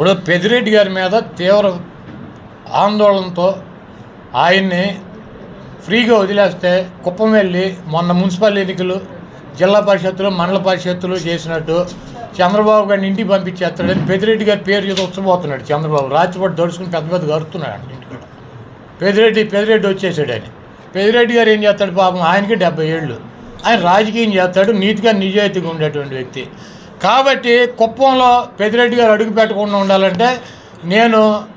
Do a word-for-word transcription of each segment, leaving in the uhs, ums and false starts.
ఇప్పుడు పెద్దిరెడ్డి గారి మీద తీవ్ర ఆందోళనతో ఆయన్ని ఫ్రీగా వదిలేస్తే కుప్పం వెళ్ళి మొన్న మున్సిపల్ ఎన్నికలు జిల్లా పరిషత్తులు మండల పరిషత్తులు చేసినట్టు చంద్రబాబు గారిని ఇంటికి పంపించేస్తాడని పెద్దిరెడ్డి గారి పేరు చేసి వచ్చబోతున్నాడు చంద్రబాబు. రాత్రిపాటు దడుచుకుని పెద్ద పెద్ద గరుతున్నాడు ఇంటికాడ. పెద్దిరెడ్డి పెద్దిరెడ్డి వచ్చేసాడు ఆయన. పెద్దిరెడ్డి గారు ఏం చేస్తాడు పాపం, ఆయనకి డెబ్బై ఏళ్ళు, ఆయన రాజకీయం చేస్తాడు, నీతిగా నిజాయితీగా ఉండేటువంటి వ్యక్తి. కాబట్టి కుప్పంలో పెద్దిరెడ్డి గారు అడుగు పెట్టకుండా ఉండాలంటే నేను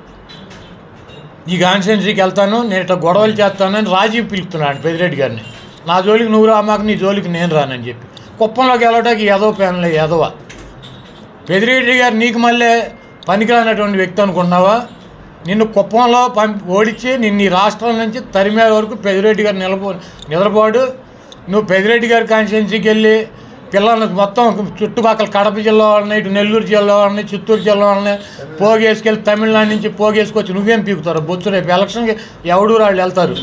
ఈ కాన్స్టిట్యున్సీకి వెళ్తాను, నేను ఇట్లా గొడవలు చేస్తానని రాజీ పిలుస్తున్నాడు పెద్దిరెడ్డి గారిని. నా జోలికి నువ్వు రా, మాకు నీ జోలికి నేను రానని చెప్పి కుప్పంలోకి వెళ్ళటానికి ఎదవ ప్యాన్లే ఎదవ. పెద్దిరెడ్డి గారు నీకు మళ్ళీ పనికిరానటువంటి వ్యక్తి అనుకున్నావా? నిన్ను కుప్పంలో పంపి ఓడించి నిన్ను ఈ రాష్ట్రం నుంచి తరిమే వరకు పెద్దిరెడ్డి గారు నిలబో నిద్రపోడు. నువ్వు పెద్దిరెడ్డి గారి కాన్స్టిట్యున్సీకి వెళ్ళి పిల్లల్ని మొత్తం చుట్టుపక్కల కడప జిల్లా వాళ్ళని, ఇటు నెల్లూరు జిల్లా వాళ్ళని, చిత్తూరు జిల్లా వాళ్ళని పోగేసుకెళ్ళి తమిళనాడు నుంచి పోగేసుకొచ్చి నువ్వేం పీకుతారు? బొచ్చు రేపు ఎలక్షన్కి ఎవడూరు వాళ్ళు వెళ్తారు,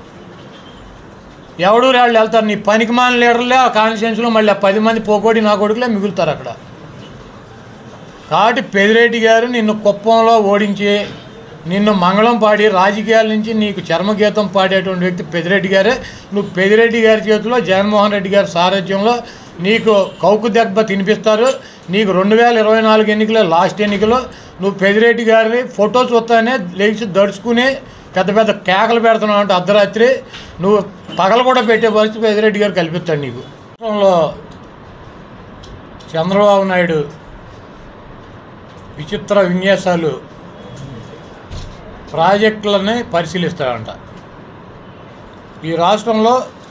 ఎవడూరు వాళ్ళు వెళ్తారు. నీ పనికి మాన లీడర్లే ఆ కాన్స్టిట్యున్సీలో మళ్ళీ పది మంది పోకోడి నా కొడుకులే మిగులుతారు అక్కడ. కాబట్టి పెద్దిరెడ్డి గారు నిన్ను కుప్పంలో ఓడించి నిన్ను మంగళం పాడి రాజకీయాల నుంచి నీకు చర్మగీతం పాడేటువంటి వ్యక్తి పెద్దిరెడ్డి గారే. నువ్వు పెద్దిరెడ్డి గారి చేతిలో జగన్మోహన్ రెడ్డి గారి సారథ్యంలో నీకు కౌకు దెబ్బ తినిపిస్తారు. నీకు రెండు వేల ఇరవై నాలుగు ఎన్నికల లాస్ట్ ఎన్నికలో నువ్వు పెద్దిరెడ్డి గారిని ఫోటో చూస్తానే లేచి దడుచుకుని పెద్ద పెద్ద కేకలు పెడుతున్నావు అంటే అర్ధరాత్రి నువ్వు పగలు కూడా పెట్టే పరిస్థితి పెద్దిరెడ్డి గారు కల్పిస్తాడు నీకు. రాష్ట్రంలో చంద్రబాబు నాయుడు విచిత్ర విన్యాసాలు ప్రాజెక్టులని పరిశీలిస్తాడంట. ఈ రాష్ట్రంలో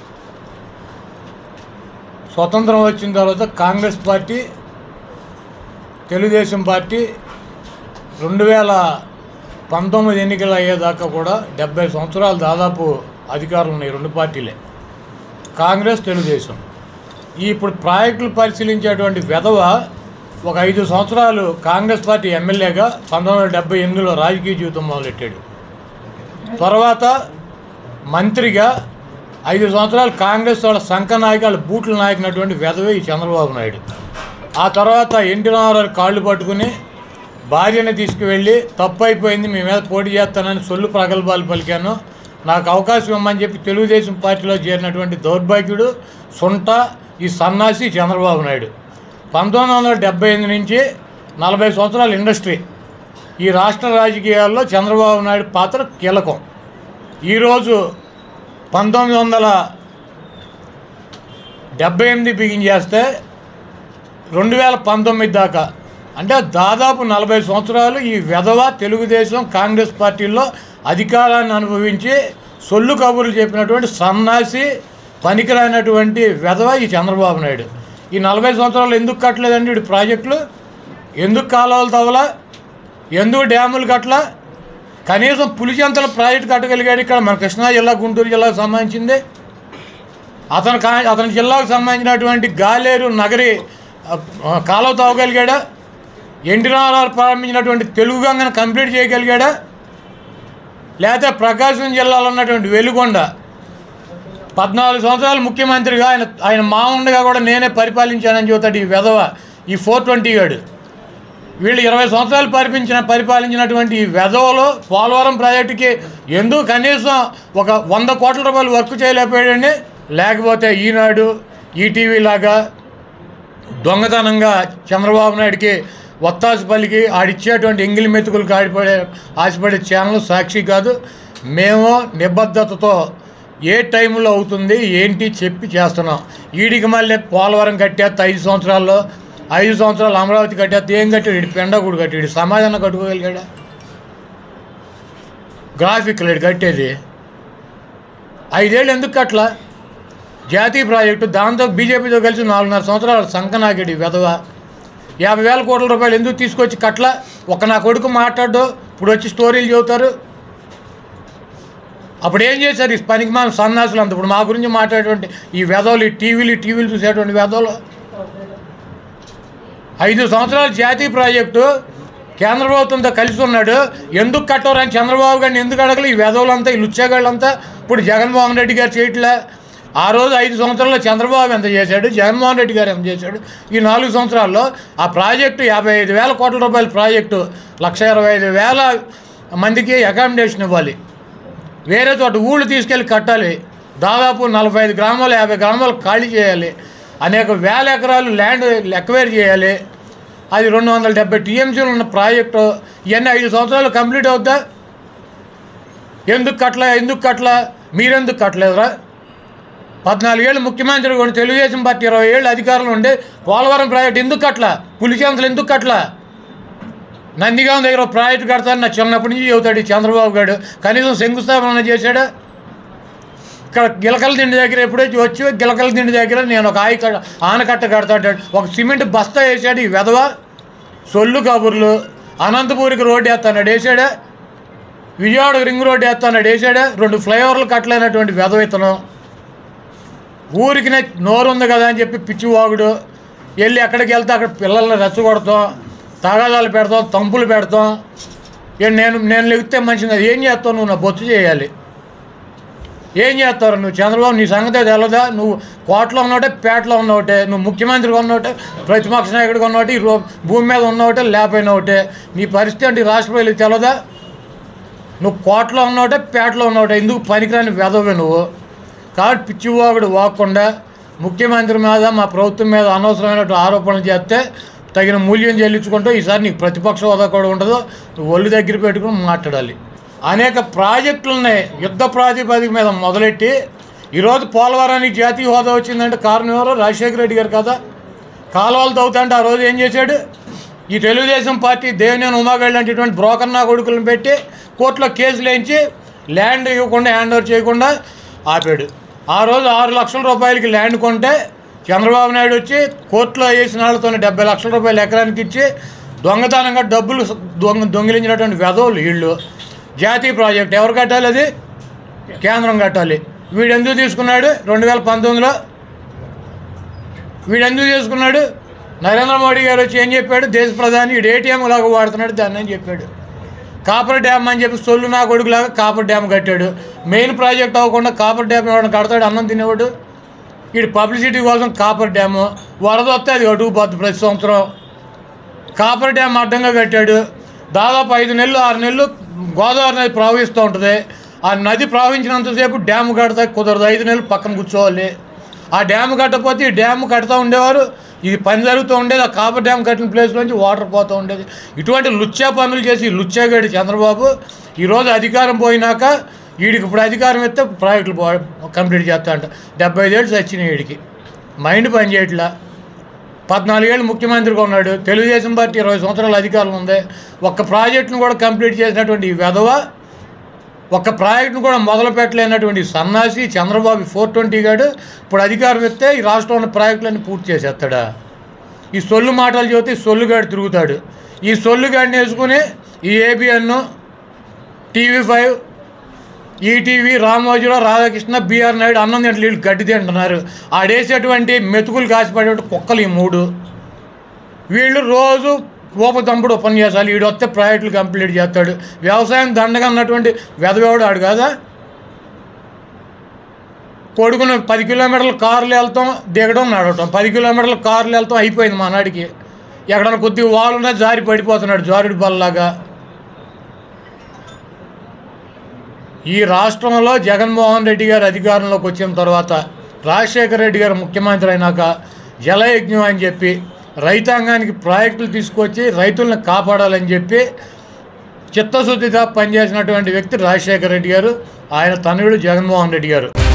స్వతంత్రం వచ్చిన తర్వాత కాంగ్రెస్ పార్టీ, తెలుగుదేశం పార్టీ రెండు వేల పంతొమ్మిది ఎన్నికలు అయ్యేదాకా కూడా డెబ్బై సంవత్సరాలు దాదాపు అధికారులు ఉన్నాయి రెండు పార్టీలే, కాంగ్రెస్ తెలుగుదేశం. ఈ ఇప్పుడు ప్రాజెక్టులు పరిశీలించేటువంటి వెధవ ఒక ఐదు సంవత్సరాలు కాంగ్రెస్ పార్టీ ఎమ్మెల్యేగా పంతొమ్మిది వందల డెబ్బై ఎనిమిదిలో రాజకీయ జీవితం మొదలెట్టాడు. తర్వాత మంత్రిగా ఐదు సంవత్సరాలు కాంగ్రెస్ వాళ్ళ సంఘ నాయకులు బూట్ల నాయకునటువంటి వెధవే ఈ చంద్రబాబు నాయుడు. ఆ తర్వాత ఎన్టీ రామారావు కాళ్ళు పట్టుకుని భార్యని తీసుకువెళ్ళి తప్పు అయిపోయింది మీ మీద పోటీ చేస్తానని సొల్లు ప్రగల్భాలు పలికాను, నాకు అవకాశం ఇవ్వమని చెప్పి తెలుగుదేశం పార్టీలో చేరినటువంటి దౌర్భాగ్యుడు సొంట ఈ సన్నాసి చంద్రబాబు నాయుడు. పంతొమ్మిది వందల డెబ్బై ఎనిమిది నుంచి నలభై సంవత్సరాల ఇండస్ట్రీ. ఈ రాష్ట్ర రాజకీయాల్లో చంద్రబాబు నాయుడు పాత్ర కీలకం. ఈరోజు పంతొమ్మిది వందల డెబ్బై ఎనిమిది బిగిన్ చేస్తే రెండు వేల పంతొమ్మిది దాకా అంటే దాదాపు నలభై సంవత్సరాలు ఈ వెధవ తెలుగుదేశం కాంగ్రెస్ పార్టీల్లో అధికారాన్ని అనుభవించి సొల్లు కబుర్లు చెప్పినటువంటి సన్నాసి పనికిరానటువంటి వెధవ ఈ చంద్రబాబు నాయుడు. ఈ నలభై సంవత్సరాలు ఎందుకు కట్టలేదండి వీడు ప్రాజెక్టులు? ఎందుకు కాలువలు తవ్వలా? ఎందుకు డ్యాములు కట్టలా? కనీసం పులిచెంతల ప్రాజెక్టు కట్టగలిగాడు ఇక్కడ మన కృష్ణా జిల్లా, గుంటూరు జిల్లాకు సంబంధించింది. అతను కా అతని జిల్లాకు సంబంధించినటువంటి గాలేరు నగరి కాలువ తవ్వగలిగాడా? ఎన్టీ రామారావు ప్రారంభించినటువంటి తెలుగు గంగను కంప్లీట్ చేయగలిగాడా? లేకపోతే ప్రకాశం జిల్లాలో ఉన్నటువంటి వెలుగొండ పద్నాలుగు సంవత్సరాలు ముఖ్యమంత్రిగా ఆయన ఆయన మామూలుగా కూడా నేనే పరిపాలించానని చెబుతాడు ఈ వెధవ, ఈ ఫోర్ ట్వంటీ గాడు. వీళ్ళు ఇరవై సంవత్సరాలు పరిపించిన పరిపాలించినటువంటి ఈ వెధవలో పోలవరం ప్రాజెక్టుకి ఎందుకు కనీసం ఒక వంద కోట్ల రూపాయలు వర్క్ చేయలేకపోయాడండి? లేకపోతే ఈనాడు ఈటీవీ లాగా దొంగతనంగా చంద్రబాబు నాయుడికి ఒత్తాసు పలికి ఆడిచ్చేటువంటి ఎంగిలి మెతుకులకు ఆడిపడే ఆశపడే ఛానల్ సాక్షి కాదు. మేము నిబద్ధతతో ఏ టైంలో అవుతుంది ఏంటి చెప్పి చేస్తున్నాం. ఈడికి మళ్ళీ పోలవరం కట్టేస్తే ఐదు సంవత్సరాల్లో ఐదు సంవత్సరాలు అమరావతి కట్టేస్తే ఏం కట్టాడు? ఇటు పెండగూడు కట్టాడు, సమాధానం కట్టుకోగలిగాడా? గ్రాఫిక్ లేడు కట్టేది. ఐదేళ్ళు ఎందుకు కట్టలా? జాతీయ ప్రాజెక్టు దాంతో బీజేపీతో కలిసి నాలుగున్నర సంవత్సరాలు సంకనాగడి వెధవ యాభై వేల కోట్ల రూపాయలు ఎందుకు తీసుకొచ్చి కట్ల? ఒక నా కొడుకు మాట్లాడు, ఇప్పుడు వచ్చి స్టోరీలు చెబుతారు. అప్పుడు ఏం చేశారు ఈ పనికి మన సన్నాసులు అంత? ఇప్పుడు మా గురించి మాట్లాడేటువంటి ఈ వెధవలు, ఈ టీవీలు టీవీలు చూసేటువంటి వెధవలు. ఐదు సంవత్సరాల జాతీయ ప్రాజెక్టు కేంద్ర ప్రభుత్వంతో కలిసి ఉన్నాడు, ఎందుకు కట్టవరని చంద్రబాబు గారిని ఎందుకు అడగలు? ఈ వెధవులంతా, ఈ లుచ్చాగాళ్ళంతా ఇప్పుడు జగన్మోహన్ రెడ్డి గారు చేయట్లే. ఆ రోజు ఐదు సంవత్సరాల్లో చంద్రబాబు ఎంత చేశాడు, జగన్మోహన్ రెడ్డి గారు ఎంత చేశాడు. ఈ నాలుగు సంవత్సరాల్లో ఆ ప్రాజెక్టు యాభై ఐదు వేల కోట్ల రూపాయల ప్రాజెక్టు లక్ష ఇరవై ఐదు వేల మందికి అకామిడేషన్ ఇవ్వాలి. వేరే చోట ఊళ్ళు తీసుకెళ్ళి కట్టాలి. దాదాపు నలభై ఐదు గ్రామాలు యాభై గ్రామాలు ఖాళీ చేయాలి. అనేక వేల ఎకరాలు ల్యాండ్ ఎక్వైర్ చేయాలి. అది రెండు వందల డెబ్బై టీఎంసీలు ఉన్న ప్రాజెక్టు. ఇవన్నీ ఐదు సంవత్సరాలు కంప్లీట్ అవుద్దా? ఎందుకు కట్టలే ఎందుకు కట్టలే మీరెందుకు కట్టలేదురా? పద్నాలుగేళ్ళు ముఖ్యమంత్రి కూడా తెలుగుదేశం పార్టీ ఇరవై ఏళ్ళు అధికారంలో ఉండే పోలవరం ప్రాజెక్టు ఎందుకు కట్టలా? పులిచెంతలు ఎందుకు కట్టలా? నందిగాం దగ్గర ప్రాజెక్టు కడతాను నా చిన్నప్పటి నుంచి చెబుతాడు ఈ చంద్రబాబు గారు. కనీసం శంకుస్థాపన చేశాడా? ఇక్కడ గిలకల దిండి దగ్గర ఎప్పుడో వచ్చి గిలకల దిండి దగ్గర నేను ఒక ఆయి ఆనకట్ట కడతాడు. ఒక సిమెంట్ బస్తా వేసాడు ఈ వెధవ. సొల్లు కబుర్లు. అనంతపూరికి రోడ్డు వేస్తాడు వేసాడా? విజయవాడకు రింగ్ రోడ్డు వేస్తాడు వేసాడా? రెండు ఫ్లైఓవర్లు కట్టలేనటువంటి వెధవ ఇతను. ఊరికి నోరు ఉంది కదా అని చెప్పి పిచ్చివాగుడు. వెళ్ళి ఎక్కడికి వెళ్తే అక్కడ పిల్లల్ని రెచ్చగొడతాం, తగాదాలు పెడతాం, తంపులు పెడతాం. నేను నేను లెగితే మంచిది కదా. ఏం చేస్తావు నువ్వు? నా బొచ్చు చేయాలి. ఏం చేస్తారు నువ్వు? చంద్రబాబు నీ సంగతే తెలదా? నువ్వు కోటలో ఉన్నోటే, పేటలో ఉన్నోటే, నువ్వు ముఖ్యమంత్రిగా ఉన్నోటే, ప్రతిపక్ష నాయకుడిగా ఉన్నోటే, ఈ భూమి మీద ఉన్నోటే, లేకపోయిన ఒకటే. నీ పరిస్థితి అంటే రాష్ట్ర ప్రజలకు తెలదా? నువ్వు కోటలో ఉన్నోటే, పేటలో ఉన్నోటే. ఎందుకు పనికిరాని వెధవే నువ్వు. కాబట్టి పిచ్చివాగుడు వాక్కుండా ముఖ్యమంత్రి మీద మా ప్రభుత్వం మీద అనవసరమైనటువంటి ఆరోపణలు చేస్తే తగిన మూల్యం చెల్లించుకుంటూ ఈసారి నీకు ప్రతిపక్ష హోదా కూడా ఉండదు. నువ్వు ఒళ్ళు దగ్గర పెట్టుకుని మాట్లాడాలి. అనేక ప్రాజెక్టులని యుద్ధ ప్రాతిపదిక మీద మొదలెట్టి ఈరోజు పోలవరానికి జాతీయ హోదా వచ్చిందంటే కారణం ఎవరో? రాజశేఖర రెడ్డి గారు కదా. కాలువలు తవ్వుతుంటే ఆ రోజు ఏం చేశాడు? ఈ తెలుగుదేశం పార్టీ దేవినేని ఉమాగాళ్ళు లాంటిటువంటి బ్రోకర్ నా కొడుకులను పెట్టి కోర్టులో కేసులు వేయించి ల్యాండ్ ఇవ్వకుండా హ్యాండ్ ఓవర్ చేయకుండా ఆపాడు. ఆ రోజు ఆరు లక్షల రూపాయలకి ల్యాండ్ కొంటే చంద్రబాబు నాయుడు వచ్చి కోర్టులో వేసిన వాళ్ళతో డెబ్బై లక్షల రూపాయలు ఎకరానికి ఇచ్చి దొంగతనంగా డబ్బులు దొంగ దొంగిలించినటువంటి వెధవులు వీళ్ళు. జాతీయ ప్రాజెక్ట్ ఎవరు కట్టాలి? అది కేంద్రం కట్టాలి. వీడు ఎందుకు తీసుకున్నాడు? రెండు వేల పంతొమ్మిదిలో వీడు ఎందుకు తీసుకున్నాడు? నరేంద్ర మోడీ గారు వచ్చి ఏం చెప్పాడు? దేశ ప్రధాని వీడు ఏటీఎం లాగా వాడుతున్నాడు దాన్ని అని చెప్పాడు. కాపర్ డ్యామ్ అని చెప్పి సొల్లు నా కొడుకులాగా కాపర్ డ్యామ్ కట్టాడు. మెయిన్ ప్రాజెక్ట్ అవ్వకుండా కాపర్ డ్యామ్ ఎవరైనా కడతాడు? అన్నం తినేవాడు. వీడు పబ్లిసిటీ కోసం కాపర్ డ్యాము వరద వస్తే అది అడుగుపోద్ది ప్రతి సంవత్సరం. కాపర్ డ్యామ్ అడ్డంగా కట్టాడు. దాదాపు ఐదు నెలలు ఆరు నెలలు గోదావరి నది ప్రవహిస్తూ ఉంటుంది. ఆ నది ప్రవహించినంతసేపు డ్యాము కడతా కుదరదు. ఐదు నెలలు పక్కన కూర్చోవాలి. ఆ డ్యాము కట్టకపోతే ఈ డ్యాము కడుతూ ఉండేవారు. ఇది పని జరుగుతూ ఉండేది. ఆ కాపర్ డ్యామ్ కట్టిన ప్లేస్లోంచి వాటర్ పోతూ ఉండేది. ఇటువంటి లుచ్చా పనులు చేసి లుచ్చాగాడి చంద్రబాబు ఈరోజు అధికారం పోయినాక వీడికి ఇప్పుడు అధికారం ఇస్తే ప్రాజెక్టులు కంప్లీట్ చేస్తా అంట. డెబ్బై ఐదేళ్ళు వచ్చినాయి వీడికి. మైండ్ పని చేయట్లా. పద్నాలుగేళ్ళు ముఖ్యమంత్రిగా ఉన్నాడు. తెలుగుదేశం పార్టీ ఇరవై సంవత్సరాల అధికారం ఉంది. ఒక్క ప్రాజెక్టును కూడా కంప్లీట్ చేసినటువంటి ఈ వెధవ, ఒక్క ప్రాజెక్టును కూడా మొదలు పెట్టలేనటువంటి సన్నాసి చంద్రబాబు ఫోర్ ట్వంటీ గాడు ఇప్పుడు అధికారం ఇస్తే ఈ రాష్ట్రంలో ప్రాజెక్టులన్నీ పూర్తి చేసేస్తాడా? ఈ సొల్లు మాటలు చెబితే ఈ సొల్లుగాడు తిరుగుతాడు. ఈ సొల్లుగాడిని వేసుకుని ఈ ABN, TV five, ETV, Ramoji Rao, Radhakrishna, BR Naidu అన్నం తింటే వీళ్ళు గడ్డి తింటున్నారు. ఆడేసేటువంటి మెతుకులు కాసిపడేటువంటి కుక్కలు ఈ మూడు. వీళ్ళు రోజు ఊపతంపుడు ఉపన్యాసాలు. వీడు వస్తే ప్రాజెక్టులు కంప్లీట్ చేస్తాడు. వ్యవసాయం దండగా ఉన్నటువంటి వెదవేవాడు ఆడు కాదా? కొడుకుని పది కిలోమీటర్ల కార్లు వెళ్తాం, దిగడం, నడవటం. పది కిలోమీటర్ల కార్లు వెళ్తాం అయిపోయింది మా నాడికి. ఎక్కడన్నా కొద్దిగా వాలున్నా జారి పడిపోతున్నాడు జారుడి బల్లలాగా. ఈ రాష్ట్రంలో జగన్మోహన్ రెడ్డి గారు అధికారంలోకి వచ్చిన తర్వాత రాజశేఖర రెడ్డి గారు ముఖ్యమంత్రి అయినాక జలయజ్ఞం అని చెప్పి రైతాంగానికి ప్రాజెక్టులు తీసుకొచ్చి రైతులను కాపాడాలని చెప్పి చిత్తశుద్ధిగా పనిచేసినటువంటి వ్యక్తి రాజశేఖర రెడ్డి గారు. ఆయన తనయుడు జగన్మోహన్ రెడ్డి గారు.